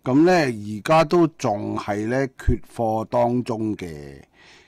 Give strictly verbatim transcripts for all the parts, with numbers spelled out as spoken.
咁咧而家都仲係咧缺貨當中嘅。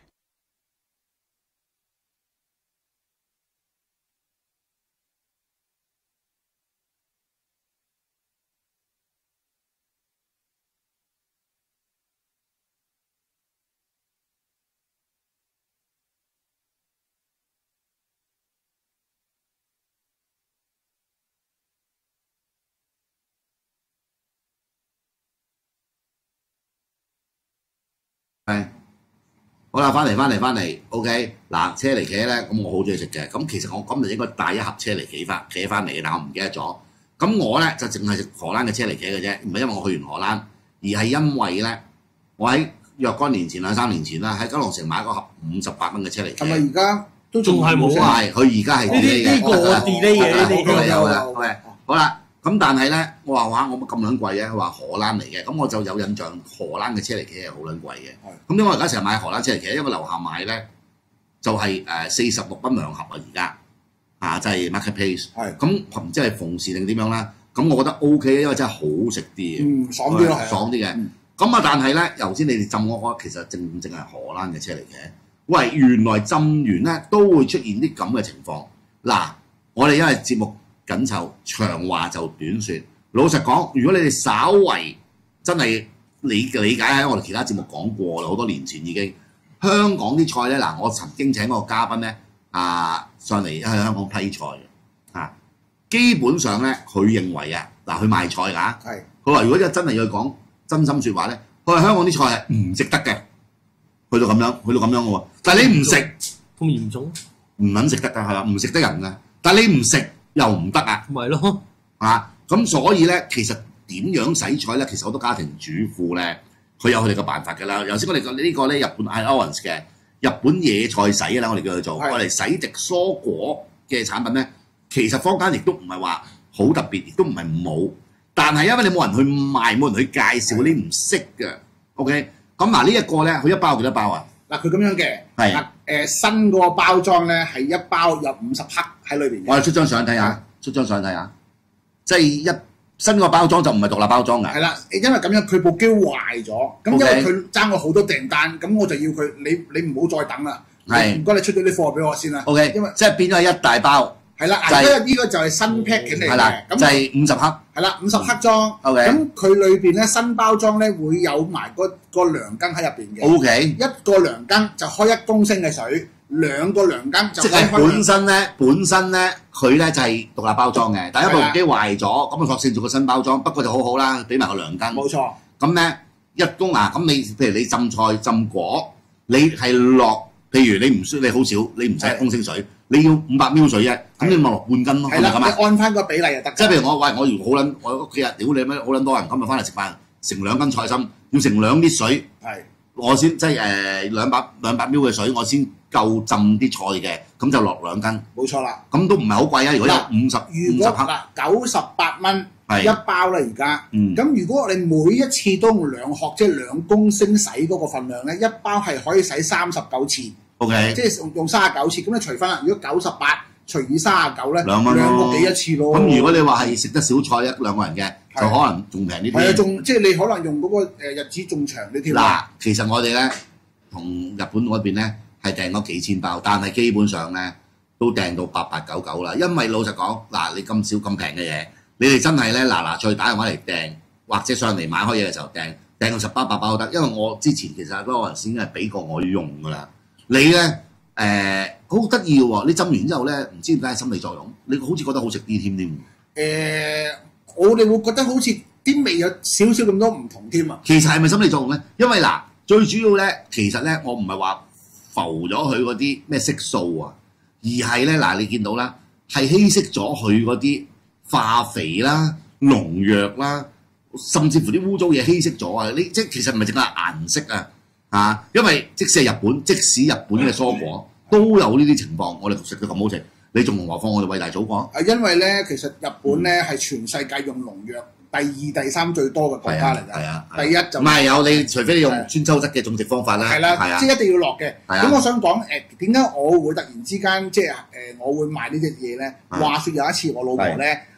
係，好啦，翻嚟翻嚟翻嚟，OK，嗱，車厘茄咧，咁我好中意食嘅，咁其實我今日應該帶一盒車厘茄翻茄翻嚟嘅，但我唔記得咗。咁我咧就淨係食荷蘭嘅車厘茄嘅啫，唔係因為我去完荷蘭，而係因為咧我喺若干年前兩三年前啦，喺九龍城買嗰盒五十八蚊嘅車厘茄。 係咪而家都仲係冇啊？ 係，佢而家係 delay 嘅。 呢個 delay 嘅呢啲有啦。OK，好啦。咁但係咧，我話哇，我咁撚貴嘅，佢話荷蘭嚟嘅，咁我就有印象荷蘭嘅車厘茄係好撚貴嘅。咁因為我而家成日買荷蘭車厘茄，因為樓下買咧就係誒四十六蚊兩盒啊，而家啊就係 marketplace。係。咁唔知係逢時定點樣啦？咁我覺得 O K，因為真係好食啲嘅， 嗯，爽啲咯， 爽啲嘅。咁啊，但係咧，頭先你哋浸嗰個其實正正係荷蘭嘅車厘茄。喂，原來浸完咧都會出現啲咁嘅情況。嗱，我哋因為節目緊湊，長話就短説。老實講，如果你哋稍為真係理理解喺我哋其他節目講過啦，好多年前已經香港啲菜咧，嗱，我曾經請嗰個嘉賓咧啊上嚟喺香港批菜嘅啊，基本上咧佢認為啊，嗱佢賣菜㗎，係佢話如果真係要講真心説話咧，佢話香港啲菜係唔值得嘅，去到咁樣，去到咁樣嘅喎，但係你唔食咁嚴重， 唔撚食得㗎，係嘛？唔食得人㗎，但係你唔食。又唔得啊， 咪咯啊！咁所以咧，其實點樣洗菜咧？其實好多家庭主婦咧，佢有佢哋嘅辦法㗎啦。頭先我哋講呢個咧，日本係 Owens 嘅日本野菜洗啦，我哋叫佢做，我哋洗滌蔬果嘅產品咧，其實坊間亦都唔係話好特別，亦都唔係冇，但係因為你冇人去賣，冇人去介紹，你唔識嘅。OK，咁嗱呢一個咧，佢一包幾多包啊？ 嗱，佢咁樣嘅， 係嗱誒新嗰個包裝咧係一包有五十克喺裏邊嘅。 我哋出張相睇下，出張相睇下，即係一新個包裝就唔係獨立包裝㗎。 係啦，因為咁樣佢部機壞咗，咁因為佢爭我好多訂單，咁我就要佢你你唔好再等啦。係，唔該你出咗啲貨俾我先啦。 OK，因為即係變咗係一大包。係啦， 因為呢個就係新 packaging 嚟嘅，咁就係五十克。 係啦，五十克裝。OK，咁佢裏邊咧新包裝咧會有埋個個涼羹喺入邊嘅。OK，一個涼羹就開一公升嘅水，兩個涼羹就即係本身咧，本身咧佢咧就係獨立包裝嘅，但係因為部機壞咗，咁啊索性做個新包裝，不過就好好啦，俾埋個涼羹。冇錯。咁咧一公啊，咁你譬如你浸菜浸果，你係落。譬如你唔需你好少，你唔使公升水，你要五百 ml 水啫，咁你咪落半斤咯，係咪咁啊？你按翻個比例就得。即係譬如我喂，我如好撚，我屋企人屌你咩好撚多人，今日翻嚟食飯，成兩斤菜心，要成兩啲水，係我先即係誒兩百兩百 ml 嘅水，我先夠浸啲菜嘅，咁就落兩斤。冇錯啦。咁都唔係好貴啊！如果有五十五十克，嗱九十八蚊一包啦而家。嗯。咁如果你每一次都用兩殼，即係兩公升洗嗰個份量咧，一包係可以洗三十九次。O.K. 即係用用三十九次，咁你除翻啦。如果九十八除以三十九咧，兩蚊兩個幾一次咯。咁如果你話係食得小菜一兩個人嘅，就可能仲平啲啲。係啊，仲即係你可能用嗰個誒日子仲長啲添。嗱，其實我哋咧同日本嗰邊咧係訂咗幾千包，但係基本上咧都訂到八八九九啦。因為老實講，嗱你咁少咁平嘅嘢，你哋真係咧嗱嗱再打電話嚟訂，或者上嚟買開嘢嘅時候訂，訂到十包八包都得。因為我之前其實嗰個人先係俾過我要用㗎啦。你咧誒好得意喎！你浸完之後咧，唔知點解係心理作用，你好似覺得好食啲添添。誒，我哋會覺得好似啲味有少少咁多唔同添啊。其實係咪心理作用咧？因為嗱，最主要咧，其實咧，我唔係話浮咗佢嗰啲咩色素啊，而係咧嗱，你見到啦，係稀釋咗佢嗰啲化肥啦、農藥啦，甚至乎啲污糟嘢稀釋咗啊！你即係其實唔係淨係顏色啊。啊，因為即使係日本，即使日本嘅蔬果都有呢啲情況，我哋食到咁好食，你仲何況我哋偉大祖國？係因為咧，其實日本咧係全世界用農藥第二、第三最多嘅國家嚟㗎。係啊，第一就唔係有你，除非你用酸優質嘅種植方法啦。係啦，即係一定要落嘅。咁我想講誒，點解我會突然之間即係誒，我會賣呢隻嘢咧？話説有一次我老婆咧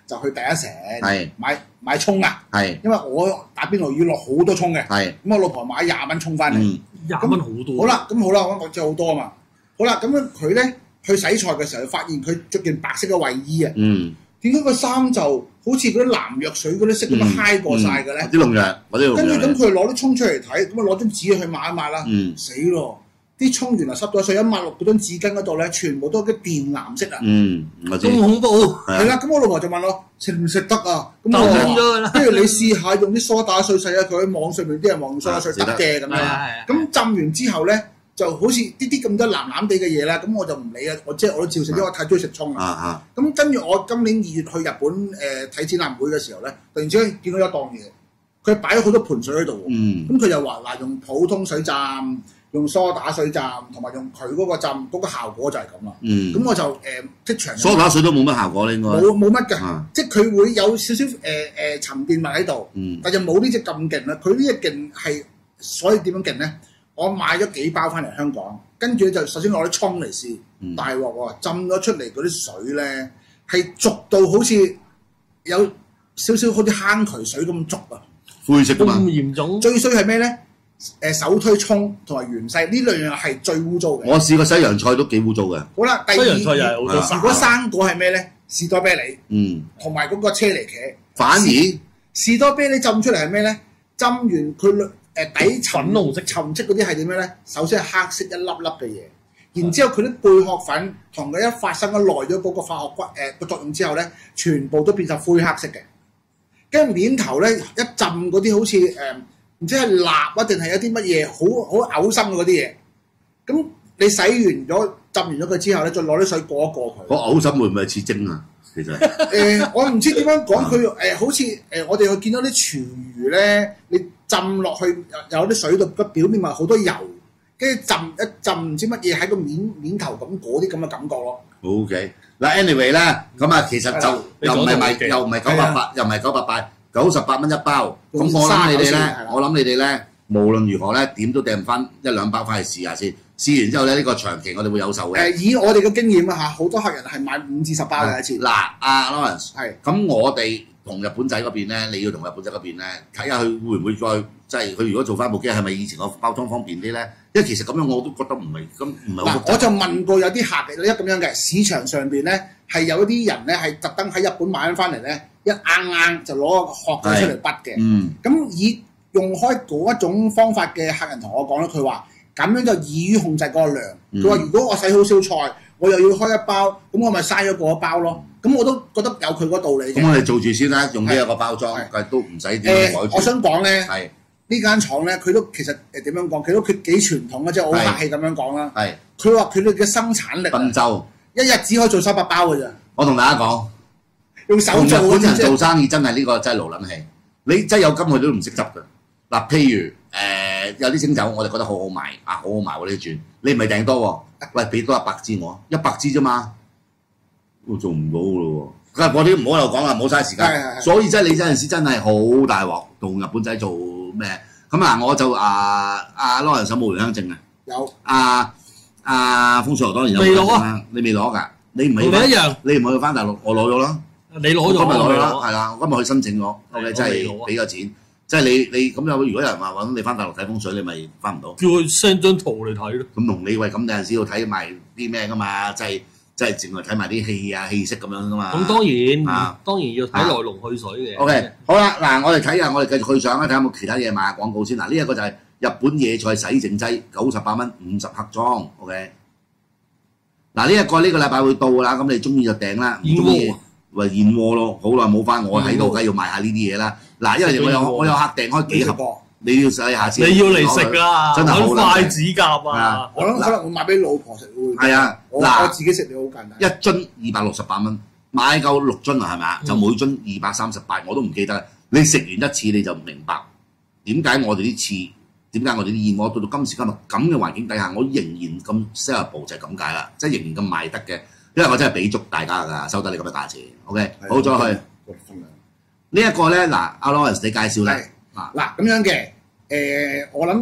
就去第一城係買買葱啊， 係， 因為我打邊爐要落好多葱嘅， 係， 咁我老婆買廿蚊葱翻嚟， 廿蚊好多。 好啦，咁好啦，我知好多啊嘛，好啦，咁樣佢咧去洗菜嘅時候，發現佢着件白色嘅衞衣啊， 嗯， 點解個衫就好似嗰啲藍藥水嗰啲色咁樣揩過晒嘅咧？ 啲農藥，嗰啲農藥。 跟住咁佢攞啲葱出嚟睇，咁啊攞張紙去抹一抹啦，死咯！啲葱原來濕咗水，一抹落嗰張紙巾嗰度咧，全部都係啲靛藍色啊！ 嗯，我知。 咁恐怖。 係啦，咁我老婆就問我食唔食得啊？咁我話不如你試下用啲梳打水洗下佢，喺網上面啲人話用梳打水得嘅咁樣。咁浸完之後咧，就好似啲啲咁多藍藍地嘅嘢啦，咁我就唔理啊，我即係我都照食，因為我太中意食葱啦。咁跟住我今年二月去日本誒睇展覽會嘅時候咧，突然之間見到一檔嘢，佢擺咗好多盆水喺度喎。咁佢就話嗱，用普通水浸。用梳打水浸，同埋用佢嗰個浸，嗰、嗰個效果就係咁啦。嗯，咁我就誒、呃、即場梳打水都冇乜效果咧，應該冇冇乜㗎，啊、即係佢會有少少誒誒、呃、沉澱物喺度，嗯、但就冇呢隻咁勁啦。佢呢隻勁係，所以點樣勁咧？我買咗幾包翻嚟香港，跟住就首先攞啲葱嚟試，嗯、大鑊喎，浸咗出嚟嗰啲水咧係濁到好似有少少好似坑渠水咁濁啊， 灰色㗎嘛。 咁嚴重？ 最衰係咩咧？誒手推葱同埋芫茜呢兩樣係最污糟嘅。 我試過西洋菜都幾污糟嘅。 好啦，第二， 西洋菜又係好多。 如果生果係咩咧？士多啤梨， 嗯， 同埋嗰個車厘茄。 反而士多啤梨浸出嚟係咩咧？浸完佢誒底沉粉紅色、 沉色嗰啲係點樣咧？首先係黑色一粒粒嘅嘢，然之後佢啲貝殼粉同佢一發生咗耐咗嗰個化學骨誒個作用之後咧，全部都變成灰黑色嘅。跟住面頭咧一浸嗰啲好似誒。呃唔知係蠟啊定係有啲乜嘢好好嘔心嘅嗰啲嘢，咁你洗完咗浸完咗佢之後咧，再攞啲水過一過佢。 個嘔心會唔會似蒸啊？其實誒、呃，我唔知點樣講佢誒，好似誒、呃、我哋去見到啲廚餘咧，你浸落去有啲水度，個表面咪好多油，跟住浸一浸唔知乜嘢喺個面面頭咁嗰啲咁嘅感覺咯。 O K， 嗱 anyway 啦，咁啊其實就又唔係賣又唔係九百八，又唔係九百八。九十八蚊一包，咁我諗你哋咧，我諗你哋咧，無論如何咧，點都訂翻一兩包翻去試下先。試完之後咧，呢、呢個長期我哋會有售嘅。誒，以我哋嘅經驗啊嚇，好多客人係買五至十包嘅一次。嗱，阿 Lawrence，係咁我哋同日本仔嗰邊咧，你要同日本仔嗰邊咧，睇下佢會唔會再即係佢如果做翻部機係咪以前個包裝方便啲咧？因為其實咁樣我都覺得唔係咁唔係好複雜。我就問過有啲客嘅，一咁樣嘅市場上邊咧係有一啲人咧係特登喺日本買翻嚟咧。一啱啱就攞個殼仔出嚟筆嘅，咁、嗯、以用開嗰一種方法嘅客人同我講咧，佢話咁樣就易於控制嗰個量。佢話、嗯、如果我洗好少菜，我又要開一包，咁我咪嘥咗嗰一包咯。咁我都覺得有佢嗰道理嘅。咁我哋做住先啦，用呢一個包裝，都唔使點樣改。我想講咧，係呢間廠咧，佢都其實誒點樣講，佢都佢幾傳統嘅，即係好客氣咁樣講啦。係佢話佢哋嘅生產力，賓州一日只可以做三百包嘅咋。我同大家講。用手做日本人做生意真係呢個真係勞撚氣，你真係有金佢都唔識執㗎。嗱，譬如誒、呃、有啲清酒，我哋覺得好好賣，啊好好賣喎呢啲轉，你唔係訂多喎，喂俾多一百支我，一百支啫嘛，我做唔到㗎咯喎。我哋唔好喺度講啦，唔好嘥時間。所以真係你有陣時真係好大鑊，同日本仔做咩？咁嗱，我就啊啊 Lawrence 有冇回鄉證啊？有。啊啊風水河當然有回鄉證啦，你未攞㗎？你唔係一樣，你唔係去翻大陸，我攞咗啦。你攞咗，今日攞咗啦，係啦，我今日去申請咗 ，OK， 真係俾個錢，即係你你咁有，如果有人話揾你翻大陸睇風水，你咪翻唔到。叫佢 send 張圖嚟睇咯。咁同你喂咁有陣時要睇埋啲咩噶嘛，即係即係淨係睇埋啲氣啊氣息咁樣噶嘛。咁當然，啊當然要睇來龍去水嘅。OK， 好啦，嗱我哋睇下，我哋繼續去上啦，睇下有冇其他嘢賣下廣告先。嗱呢一個就係日本野菜洗淨劑，九十八蚊五十克裝 ，OK。嗱呢一個呢個禮拜會到啦，咁你中意就訂啦，唔中意。喂燕窩咯，好耐冇翻，我喺度梗係要買下呢啲嘢啦。嗱，因為我有我有客訂開幾盒，你要使下次。你要嚟食啦，真係好撚快指甲啊！我諗可能會買俾老婆食會。係啊，嗱我自己食你好簡單。一樽二百六十八蚊，買夠六樽啊，係咪啊？就每樽二百三十八，我都唔記得。你食完一次你就明白點解我哋啲翅，點解我哋啲燕窩到到今時今日咁嘅環境底下，我仍然咁 sellable 就係咁解啦，即係仍然咁賣得嘅。因為我真係俾足大家㗎，收得你咁嘅價錢 ，OK， 好再去。呢一個咧，嗱，阿 Lawrence 你介紹咧，嗱咁樣嘅，誒我諗誒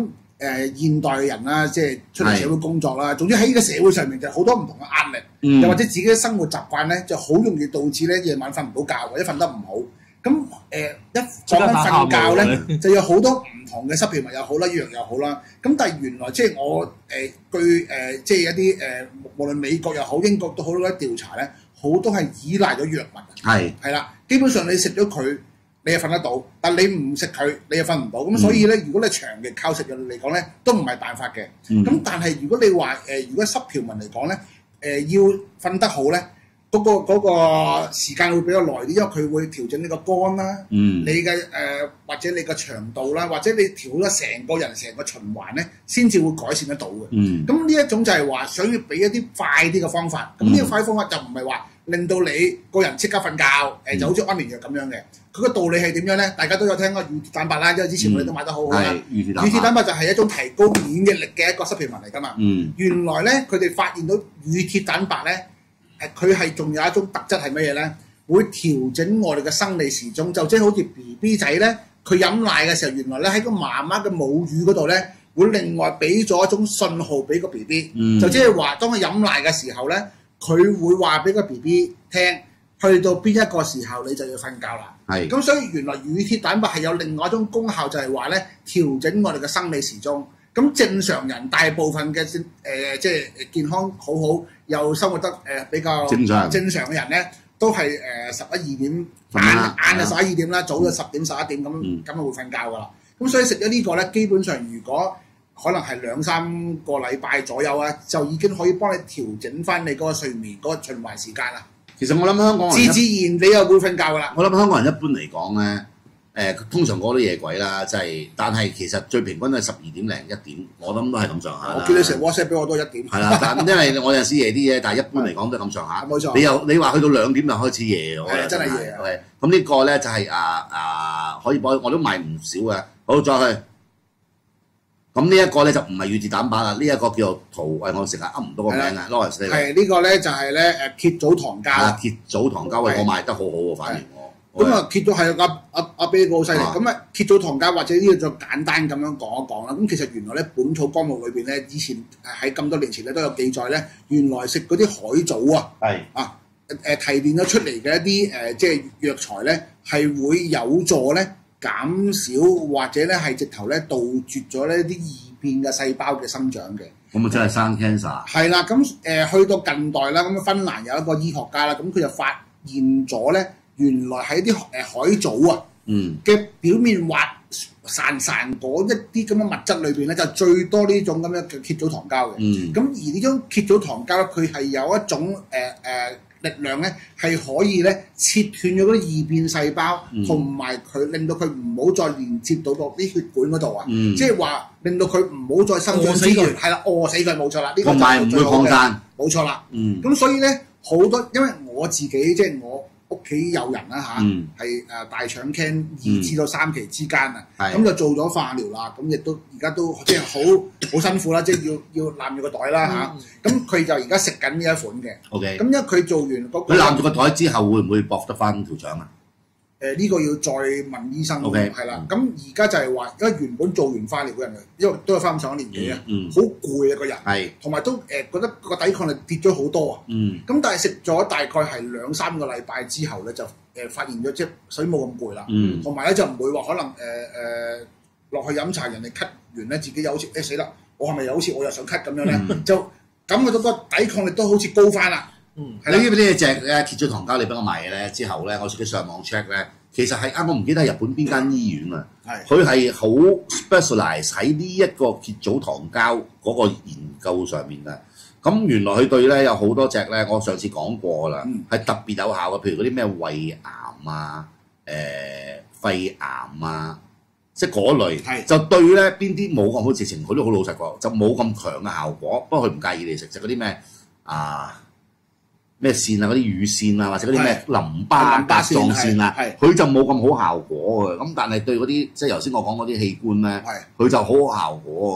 誒現代嘅人啦，即係出嚟社會工作啦，總之喺呢個社會上面就好多唔同嘅壓力， 嗯、 又或者自己嘅生活習慣咧，就好容易導致咧夜晚瞓唔到覺或者瞓得唔好。咁誒、呃、一講緊瞓覺咧，就有好多唔同嘅濕片物又好啦，藥又好啦。咁但係原來即係我誒、呃、據誒、呃、即係一啲誒、呃、無論美國又好英國都好多調查咧，好多係依賴咗藥物。係係啦，基本上你食咗佢，你又瞓得到，但你唔食佢，你又瞓唔到。咁、嗯、所以咧，如果你長期靠食藥嚟講咧，都唔係辦法嘅。咁、嗯、但係如果你話誒、呃，如果濕條紋嚟講咧，誒、呃、要瞓得好咧。嗰、那個嗰、那個時間會比較耐啲，因為佢會調整你個肝啦，嗯、你嘅誒、呃、或者你個腸道啦，或者你調咗成個人成個循環咧，先至會改善得到嘅。咁呢、嗯、一種就係話想要俾一啲快啲嘅方法。咁呢、嗯、個快方法就唔係話令到你個人即刻瞓覺，誒、嗯、就好似安眠藥咁樣嘅。佢個道理係點樣咧？大家都有聽過乳鐵蛋白啦，因為之前我哋都買得好好啦。乳鐵蛋白就係一種提高免疫力嘅一個濕皮紋嚟㗎嘛。嗯、原來咧，佢哋發現到乳鐵蛋白咧。佢係仲有一種特質係乜嘢咧？會調整我哋嘅生理時鐘，就即係好似 B B 仔咧，佢飲奶嘅時候，原來咧喺個媽媽嘅母乳嗰度咧，會另外俾咗一種信號俾個 B B，、嗯、就即係話當佢飲奶嘅時候咧，佢會話俾個 B B 聽，去到邊一個時候你就要瞓覺啦。係咁，所以原來乳鐵蛋白係有另外一種功效，就係話咧調整我哋嘅生理時鐘。咁正常人大部分嘅誒、呃、即係健康好好又生活得誒、呃、比較正常正常嘅人咧，都係誒十一二點晏晏就十一二點啦，早就十點十一點咁咁就會瞓覺㗎啦。咁所以食咗呢個咧，基本上如果可能係兩三個禮拜左右啊，就已經可以幫你調整翻你嗰個睡眠嗰、嗰個循環時間啦。 其實我諗香港人自自然你又會瞓覺㗎啦。 我諗香港人一般嚟講咧。誒、呃、通常過啲夜鬼啦，即係，但係其實最平均都係十二點零一點，我諗都係咁上下。 我叫你食 WhatsApp 俾我都一點。係啦，但因為我有陣時夜啲嘢，但係一般嚟講都係咁上下。 冇錯。 你又你話去到兩點就開始夜喎。 係真係夜啊！ 咁呢個咧就係、是、啊啊可以幫我都賣唔少嘅。好，再去。咁呢一個咧就唔係乳鐵蛋白啦，呢、這、一個叫做圖，誒我成日噏唔到個名啊 Lawrence 係呢個咧就係咧誒蠍藻糖膠啦。 蠍藻糖膠喂，我賣得好好喎，反而我。 咁啊，蠍藻係阿阿阿啤哥好犀利。咁啊，蠍藻糖膠或者呢個就簡單咁樣講一講啦。咁其實原來咧，《本草綱目》裏邊咧，以前喺咁多年前咧都有記載咧，原來食嗰啲海藻啊，係啊誒提煉咗出嚟嘅一啲誒、呃、即係藥材咧，係會有助咧減少或者咧係直頭咧杜絕咗呢啲異變嘅細胞嘅生長嘅。 咁啊，真係生 cancer。 係啦，咁誒、呃、去到近代啦，咁芬蘭有一個醫學家啦，咁佢就發現咗咧。原來喺啲誒海藻啊嘅、嗯、表面滑潺潺嗰一啲咁嘅物質裏邊咧，就最多呢種咁樣嘅蠍藻糖膠嘅。咁、嗯、而呢種蠍藻糖膠咧，佢係有一種誒誒、呃呃、力量咧，係可以咧切斷咗嗰啲異變細胞，同埋佢令到佢唔好再連接到個啲血管嗰度啊。嗯、即係話令到佢唔好再生長資源，係啦，餓死佢冇錯啦。呢、這個就係最好嘅，冇錯啦。咁、嗯、所以咧好多，因為我自己即係我。屋企有人啦嚇，係誒大腸 can 二至到三期之間啊，咁就做咗化療啦，咁亦都而家都即係好好辛苦啦，即係要要攬住個袋啦嚇，咁佢就而家食緊呢一款嘅。OK，咁因為佢做完嗰個，佢攬住個袋之後會唔會駁得翻條腸啊？誒呢個要再問醫生。OK，係啦，咁而家就係話，因為原本做完化療嘅人，因為都係翻咁上下年紀啊，好攰啊個人，係同埋都誒覺得個抵抗力跌咗好多啊。嗯，咁但係食咗大概係兩三個禮拜之後咧，就誒發現咗即係水冇咁攰啦。嗯，同埋咧就唔會話可能誒誒落去飲茶，人哋咳完咧，自己又好似誒死啦，我係咪又好似我又想咳咁樣咧？就感覺到個抵抗力都好似高翻啦。嗯，你呢呢隻咧蠍藻糖膠你俾我買嘅咧之後咧，我自己上網 check 咧，其實係啱我唔記得係日本邊間醫院啊，佢係好 specialize 喺呢一個蠍藻糖膠嗰個研究上面嘅。咁原來佢對咧有好多隻咧，我上次講過啦，係、嗯、特別有效嘅，譬如嗰啲咩胃癌啊、誒、呃、肺癌啊，即係嗰類，就對咧邊啲冇咁好，直情佢都好老實講，就冇咁強嘅效果。不過佢唔介意你食，食嗰啲咩啊？咩線啊，嗰啲乳腺啊，或者嗰啲咩淋巴甲狀腺啊，佢就冇咁好效果嘅。咁但係對嗰啲即係頭先我講嗰啲器官咧，佢就好好效果。咁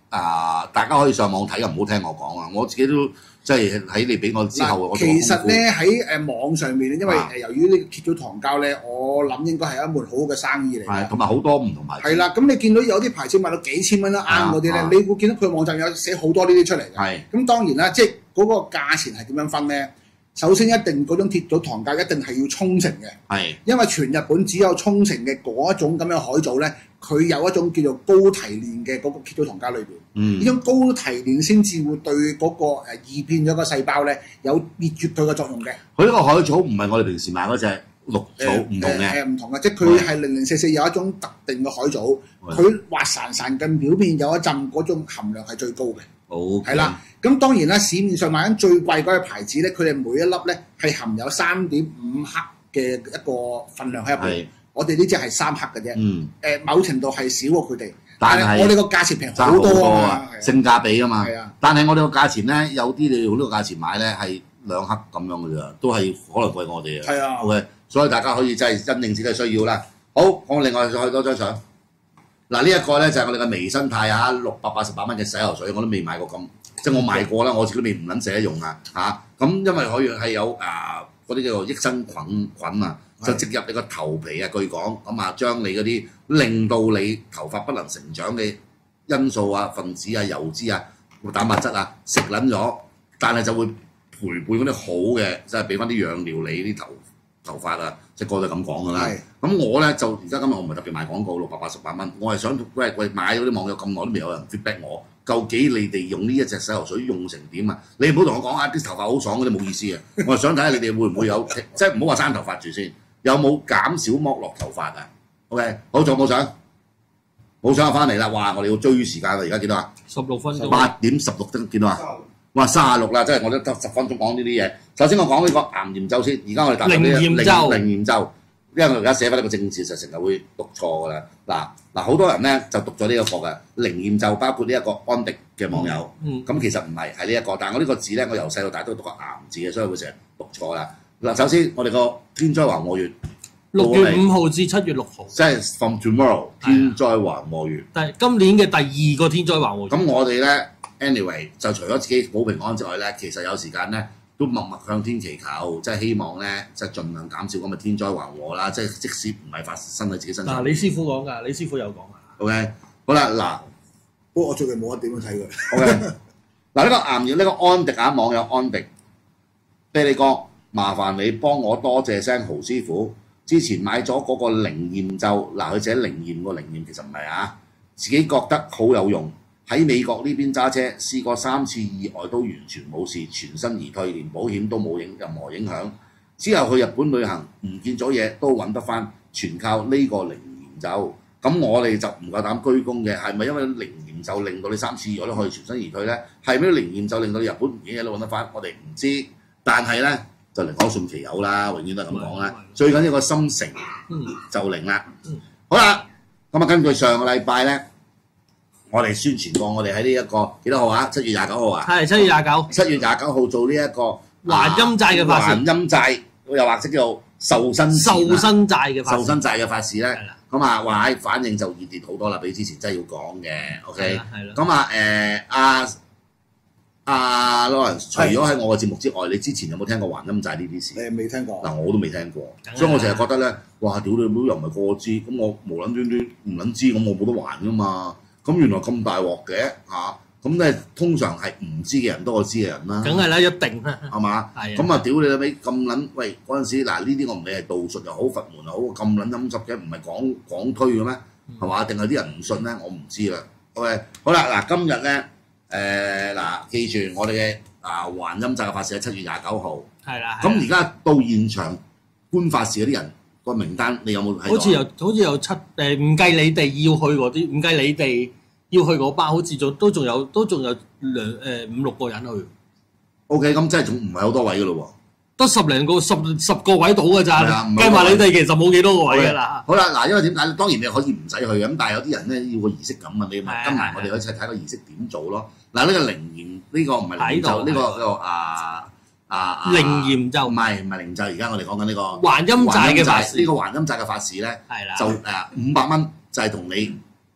啊、大家可以上網睇，唔好聽我講啊！我自己都即係喺你俾我之後，我其實咧喺誒網上面咧，因為誒由於呢個揭咗糖膠咧，我諗應該係一門好好嘅生意嚟嘅。 同埋好多唔同牌子。係啦，咁你見到有啲牌子賣到幾千蚊一啱嗰啲咧，你會見到佢網站有寫好多呢啲出嚟嘅。係。咁當然啦，即係嗰個價錢係點樣分咧？首先一定嗰種鐵咗糖膠一定係要沖繩嘅，係，因為全日本只有沖繩嘅嗰一種咁樣海藻咧，佢有一種叫做高提煉嘅嗰個鐵咗糖膠裏邊，嗯，呢種高提煉先至會對嗰個誒異變咗個細胞咧有滅絕佢嘅作用嘅。 佢呢個海藻唔係我哋平時買嗰隻綠草唔同嘅， 誒唔同嘅，即係佢係零零四四有一種特定嘅海藻，佢滑潺潺嘅表面有一陣嗰種含量係最高嘅。好，係啦。咁當然啦，市面上賣緊最貴嗰個牌子咧，佢哋每一粒咧係含有三點五克嘅一個份量喺入邊。我哋呢只係三克嘅啫。嗯。誒，某程度係少過佢哋，但係我哋個價錢平好多啊， 性價比啊嘛。係啊。但係我哋個價錢咧，有啲你用呢個價錢買咧係兩克咁樣嘅咋，都係可能貴過我哋啊。係啊。OK，所以大家可以真係因應自己嘅需要啦。好，我另外再開多張相。嗱，呢一個咧就係我哋嘅微生態啊，六百八十八蚊嘅洗頭水，我都未買過咁。即係我買過啦，我自己都未唔撚捨得用啊嚇！咁因為佢係有啊嗰啲叫做益生菌菌啊，就植入你個頭皮啊，據講咁啊，將你嗰啲令到你頭髮不能成長嘅因素啊、分子啊、油脂啊、蛋白質啊食撚咗，但係就會陪伴嗰啲好嘅，即係俾翻啲養料你啲頭頭髮啊，即係個個都咁講㗎啦。咁我咧就而家今日我唔係特別賣廣告，六百八十八蚊，我係想喂喂買嗰啲網友咁耐都未有人 feedback 我。究竟你哋用呢一隻洗頭水用成點啊？你唔好同我講啊！啲頭髮好爽嗰啲冇意思嘅，我係想睇下你哋會唔會有，即係唔好話生頭髮住先，有冇減少剝落頭髮啊 ？OK， 好，仲有冇相？冇相就翻嚟啦！哇，我哋要追時間啦，而家幾多啊？ 十六分鐘。八點十六分見到啊？哇，三十六啦，即係我都得十分鐘講呢啲嘢。首先我講呢個岩鹽洲先，而家我哋踏入呢個靈靈鹽洲。因為我而家寫翻呢個正字，實成日會讀錯㗎啦。嗱嗱，好多人咧就讀咗呢一個嘅靈驗就包括呢一個安迪嘅網友。咁、嗯嗯、其實唔係係呢一個，但係我呢個字咧，我由細到大都讀個岩字嘅，所以會成日讀錯啦。嗱，首先我哋個天災橫禍月， 六月五號至七月六號， 即係 from tomorrow 天災橫禍月。 但係今年嘅第二個天災橫禍月。 咁我哋咧 anyway 就除咗自己保平安之外咧，其實有時間咧。都默默向天祈求，即係希望咧，即係盡量減少咁嘅天災橫禍啦。即係即使唔係發生喺自己身上。 嗱，李師傅講㗎，李師傅有講啊。 OK， 好啦，嗱， 不過我最近冇乜點樣睇佢。 OK， 嗱呢個岩鹽呢個安迪啊，網友安迪，啤梨哥，麻煩你幫我多謝聲豪師傅。之前買咗嗰個靈驗咒，嗱佢寫靈驗個靈驗其實唔係啊，自己覺得好有用。喺美國呢邊揸車，試過三次意外都完全冇事，全身而退，連保險都冇影任何影響。之後去日本旅行，唔見咗嘢都揾得翻，全靠呢個靈驗咒。咁我哋就唔夠膽居功嘅，係咪因為靈驗咒令到你三次意外都可以全身而退咧？係咩靈驗咒令到你日本唔見嘢都揾得翻？我哋唔知，但係咧就寧可信其有啦，永遠都係咁講啦。最緊要個心誠就靈啦。好啦，咁啊根據上個禮拜咧。我哋宣傳過，我哋喺呢一個幾多號啊？七月廿九號啊？ 係七月廿九。 七月廿九號做呢一個還陰債嘅法事。 還陰債，又或者叫做瘦身瘦身債嘅法事。 瘦身債嘅法事咧，咁啊話喺反應就熱烈好多啦，比之前真係要講嘅。OK。係啦。咁啊誒阿阿 Lawrence，除咗喺我嘅節目之外，你之前有冇聽過還陰債呢啲事？ 誒未聽過。 嗱，我都未聽過，所以我成日覺得咧，哇！屌你妹又唔係個個知，咁我無撚端端唔撚知，咁我冇得還噶嘛。咁原來咁大鑊嘅嚇，咁咧通常係唔知嘅人多過知嘅人啦。 梗係啦，一定啦， 係嘛？係。咁啊，屌你老味咁撚，喂嗰陣時嗱，呢啲我唔理係道術又好，佛門又好，咁撚陰濕嘅，唔係講講推嘅咩？係嘛？定係啲人唔信咧？我唔知啦。OK， 好啦，嗱今日咧誒嗱，記住我哋嘅啊還陰債嘅法事喺七月廿九號。係啦。咁而家到現場觀法事嗰啲人。個名單你有冇睇？好似有， 好似有七誒，唔計你哋要去嗰啲，唔計你哋要去嗰班，好似仲都仲有，都仲有兩誒五六個人去。 O K， 咁真係仲唔係好多位㗎咯喎？ 得十零個、十十個位到㗎咋？計埋你哋其實冇幾多個位㗎啦。 好啦，嗱，因為點解？當然你可以唔使去咁，但係有啲人咧要個儀式感啊，你咪跟埋我哋一齊睇個儀式點做咯。嗱，呢個靈驗呢個唔係靈就呢個個啊。啊！靈驗就唔係唔係靈就，而家我哋講緊呢個還陰債嘅法事。 呢個還陰債嘅法事咧，就誒五百蚊就係同你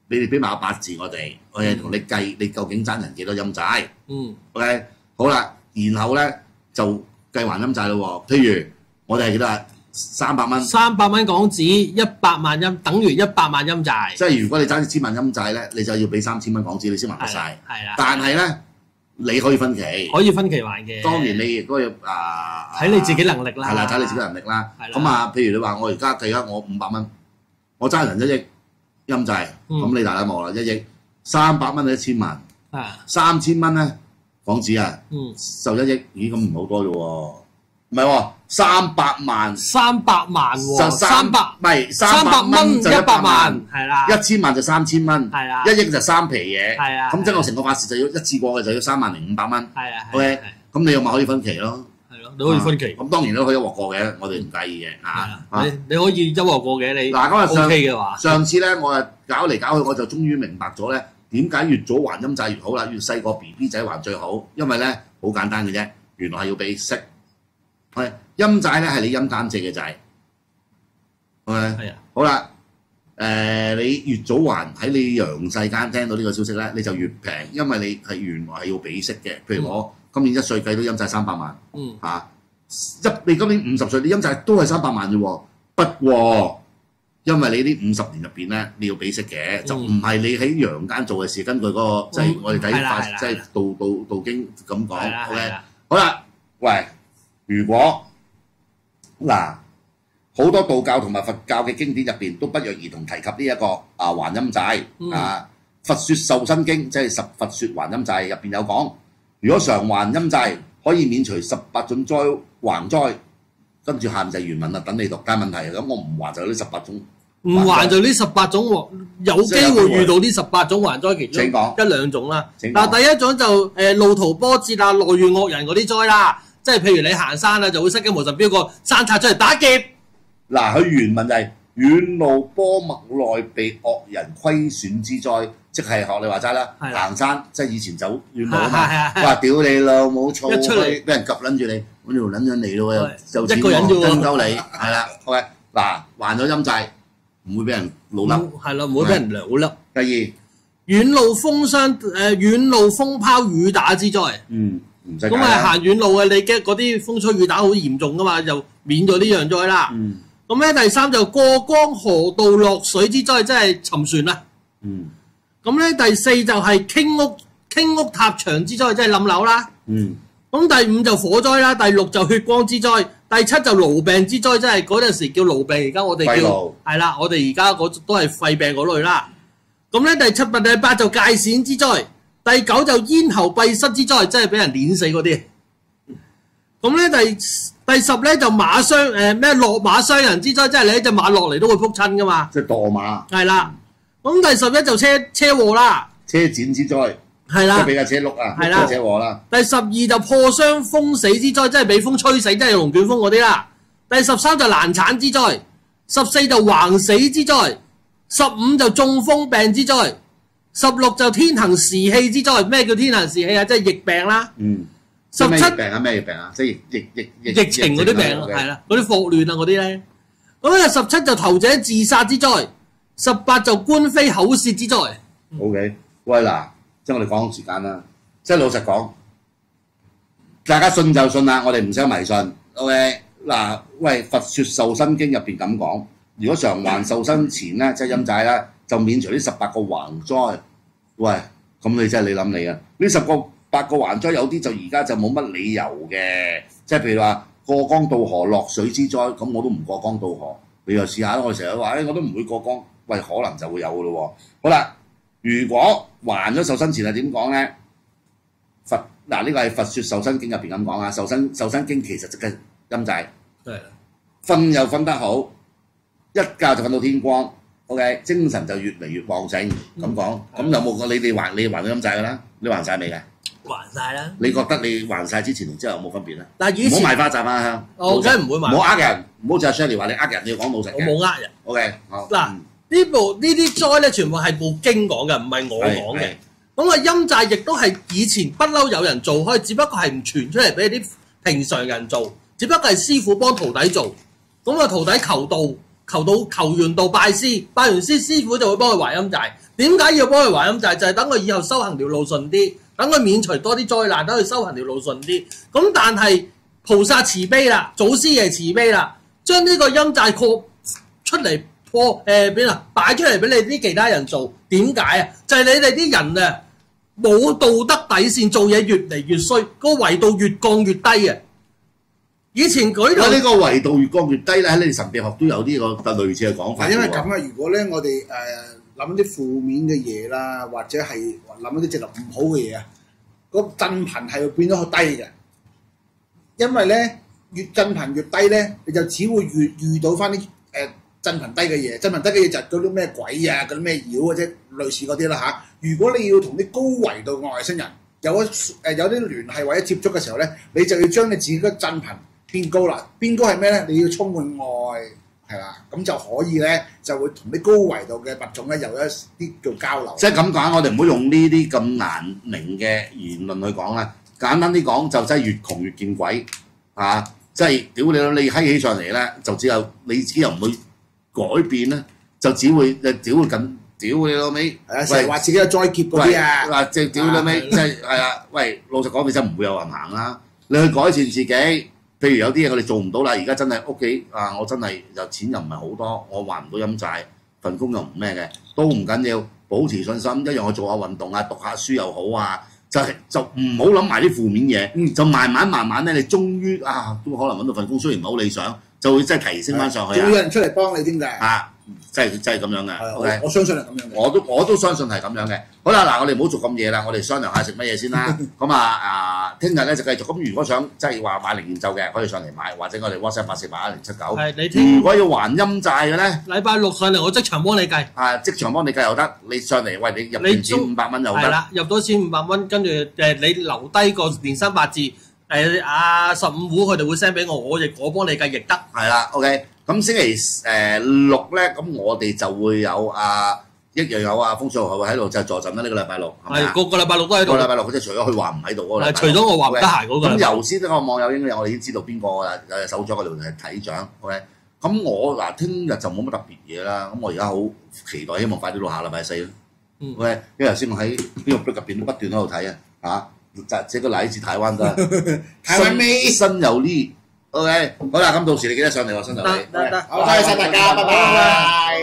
你哋俾埋個八字我哋，我哋同你計你究竟爭人幾多陰債。嗯。OK， 好啦，然後咧就計還陰債咯喎。譬如我哋係幾多啊？三百蚊。三百蚊港紙，一百萬陰，等於一百萬陰債。即係如果你爭一千萬陰債咧，你就要俾三千蚊港紙，你先還得晒。係啦。但係咧，你可以分期。可以分期還嘅。當然你亦都要啊。睇你自己能力啦。係啦，睇你自己能力啦。係啦。咁啊，譬如你話我而家計下我五百蚊，我爭人一億。陰債，咁你大家望啦，一億三百蚊係一千萬，三千蚊咧港紙啊，就一億，咦咁唔好多啫喎，唔係喎，三百萬，三百萬喎，就三百，唔係三百蚊就一百萬，係啦，一千萬就三千蚊，係啊，一億就三皮嘢，係啊，咁即係我成個法事就要一次過嘅就要三萬零五百蚊，係啊 ，OK， 咁你又咪可以分期咯。你可以分期，咁當然都可以一鑊過嘅，我哋唔介意嘅嚇。你你可以一鑊過嘅，你嗱咁啊上 OK 嘅話，上次咧我啊搞嚟搞去，我就終於明白咗咧點解越早還陰債越好啦，越細個 B B 仔還最好，因為咧好簡單嘅啫，原來係要俾息。係陰債咧係你陰間借嘅債。OK，係啊，好啦，誒你越早還喺你陽世間聽到呢個消息咧，你就越平，因為你係原來係要俾息嘅。譬如我。今年一歲計到陰債三百萬，嗯嚇一你今年五十歲，你陰債都係三百萬啫喎。不過因為你呢五十年入邊咧，你要俾息嘅，就唔係你喺陽間做嘅事。根據嗰個就係我哋睇法，即係道道道經咁講。OK，好啦，喂，如果嗱好多道教同埋佛教嘅經典入邊都不約而同提及呢一個啊還陰債啊，《佛說受生經》即係十佛説還陰債入邊有講。如果償還陰債，可以免除十八種災橫災，跟住下面就原文啦，等你讀。但係問題係咁，我唔還就呢十八種，唔還就呢十八種喎，有機會遇到呢十八種橫災其中一兩種啦。嗱，第一種就誒路途波折啊、內遇惡人嗰啲災啦，即係譬如你行山啊，就會失驚無神飆個山賊出嚟打劫。嗱，佢原文就係遠路波脈內被惡人虧損之災。即係學你話齋啦，行山即係以前走遠路啊嘛，話屌你老母錯，一出嚟俾人及撚住你，我條撚樣嚟咯喎，就一個人啫喎，跟鳩你係啦 ，OK 嗱，還咗陰債唔會俾人老笠，係咯，唔會俾人老笠。第二，遠路風霜誒遠路風拋雨打之災，嗯，唔使咁啊行遠路嘅，你驚嗰啲風吹雨打好嚴重噶嘛，就免咗呢樣災啦。嗯，咁咧第三就過江河道落水之災，即係沉船啦。嗯。咁咧第四就係傾屋傾屋塌牆之災，即係冧樓啦。嗯。咁第五就火災啦，第六就血光之災，第七就癆病之災，即係嗰陣時叫癆病，而家我哋叫係啦，我哋而家嗰都係肺病嗰類啦。咁咧第七八第八就界閃之災，第九就咽喉閉塞之災，即係俾人碾死嗰啲。咁咧第第十咧就馬傷誒咩落馬傷人之災，即係你一隻馬落嚟都會撲親噶嘛。即係墮馬。係啦。咁第十一就車車禍啦，車展之災，係啦，即係俾架車碌啊，係啦，車禍啦。第十二就破傷風死之災，即係俾風吹死，即係龍捲風嗰啲啦。第十三就難產之災，十四就橫死之災，十五就中風病之災，十六就天行時氣之災。咩叫天行時氣啊？即係疫病啦。嗯。十七咩疫病啊？咩疫病啊？即係疫疫疫疫情嗰啲病，係啦，嗰啲霍亂啊嗰啲咧。咁啊，十七就頭者自殺之災。十八就官非口舌之災。O K， 喂嗱，即係我哋講時間啦。即係老實講，大家信就信啦，我哋唔使迷信。O K， 嗱，喂，《佛說受生經》入邊咁講，如果償還受生前咧，即係陰債啦，就免除呢十八個橫災。喂，咁你真係你諗你啊？呢十個八個橫災有啲就而家就冇乜理由嘅，即係譬如話過江渡河落水之災，咁我都唔過江渡河。你又試下啦，我成日話誒，我都唔會過江。喂，可能就會有嘅咯喎。好啦，如果還咗受生前係點講咧？佛嗱呢個係《佛說受生經》入邊咁講啊。受生受生經其實即係陰債。係。瞓又瞓得好，一覺就瞓到天光。OK， 精神就越嚟越旺盛。咁講，咁有冇個你哋還你還咗陰債㗎啦？你還晒未嘅？還晒啦。你覺得你還晒之前同之後有冇分別咧？但係以前唔好賣花讚啊！我梗係唔會賣。唔好呃人，唔好就係 Shirley 話你呃人，你要講老實嘅。我冇呃人。OK， 好。嗱。呢部呢啲災咧，全部係部經講嘅，唔係我講嘅。咁啊，陰債亦都係以前不嬲有人做開，只不過係唔傳出嚟俾啲平常人做，只不過係師傅幫徒弟做。咁啊，徒弟求道，求到求完道拜師，拜完師，師傅就會幫佢還陰債。 點解要幫佢還陰債？就係等佢以後修行條路順啲，等佢免除多啲災難，等佢修行條路順啲。咁但係菩薩慈悲啦，祖師爺慈悲啦，將呢個陰債擴出嚟破誒邊啊擺出嚟俾你啲其他人做。點解啊？就係、是、你哋啲人啊冇道德底線，做嘢越嚟越衰，個維度越降越低啊！以前舉到呢個維度越降越低咧，喺你哋神秘學都有呢個類似嘅講法。 因為咁啊，如果咧我哋誒諗啲負面嘅嘢啦，或者係諗一啲直頭唔好嘅嘢啊，個振頻係會變咗好低嘅。因為咧越振頻越低咧，你就只會越遇到翻啲誒振頻低嘅嘢。振頻低嘅嘢就係嗰啲咩鬼啊、嗰啲咩妖啊，即係類似嗰啲啦嚇。如果你要同啲高維度嘅外星人有一誒有啲聯繫或者接觸嘅時候咧，你就要將你自己嘅振頻變高啦，變高係咩咧？你要充滿愛，係啦，咁就可以咧，就會同啲高維度嘅物種咧有一啲叫交流。 即係咁講，我哋唔好用呢啲咁難明嘅言論去講啦。簡單啲講，就真係越窮越見鬼啊！即係屌你你閪起上嚟咧，就只有你自己又唔會改變咧，就只會誒屌會緊屌你老味。 係啊，成日話自己有災劫嗰啲啊， 嗱即係屌你老味，即係係啊！喂，老實講，你真唔會有人行啦。你去改善自己。譬如有啲嘢我哋做唔到啦，而家真係屋企啊，我真係又錢又唔係好多，我還唔到陰債，份工又唔咩嘅，都唔緊要，保持信心，一樣去做下運動啊，讀下書又好啊，就係就唔好諗埋啲負面嘢，嗯、就慢慢慢慢咧，你終於啊都可能揾到份工，雖然唔係好理想，就會真係提升翻上去啊！ 仲有人出嚟幫你添㗎啊！真係真係咁樣嘅 ，OK， 我相信係咁樣嘅。 我都我都相信係咁樣嘅。好啦，嗱，我哋唔好做咁嘢啦，我哋商量下食乜嘢先啦。咁啊啊，聽日咧就繼續。咁如果想即係話買零件奏嘅，可以上嚟買，或者我哋 WhatsApp 八四八一零七九。 係你聽。 如果要還陰債嘅咧， 禮拜六上嚟我即場幫你計。 啊，即場幫你計又得，你上嚟喂你入電錢五百蚊又得。 係啦，入到錢五百蚊，跟住誒你留低個年薪八字，誒啊十五戶佢哋會 send 俾我，我亦我幫你計亦得。 係啦 ，OK。咁星期誒六咧，咁我哋就會有啊，一樣有啊，風水學會喺度就坐陣啦。呢個禮拜六係咪啊？ 個個禮拜六都喺度。 個禮拜六即係除咗佢話唔喺度嗰個禮拜六。 除咗我話唔得閒嗰個。咁頭先呢個網友應該我哋已經知道邊個誒手掌嗰度係睇獎 ，OK。咁我嗱聽日就冇乜特別嘢啦。咁我而家好期待，希望快啲到下禮拜四啦。嗯。OK，因為頭先我喺呢個 book 入邊都不斷喺度睇啊，嚇，就這個來自台灣的， 台灣妹新有呢。OK，好啦，咁到時你記得上嚟喎，新友你。 得得，好，多謝曬大家，拜拜。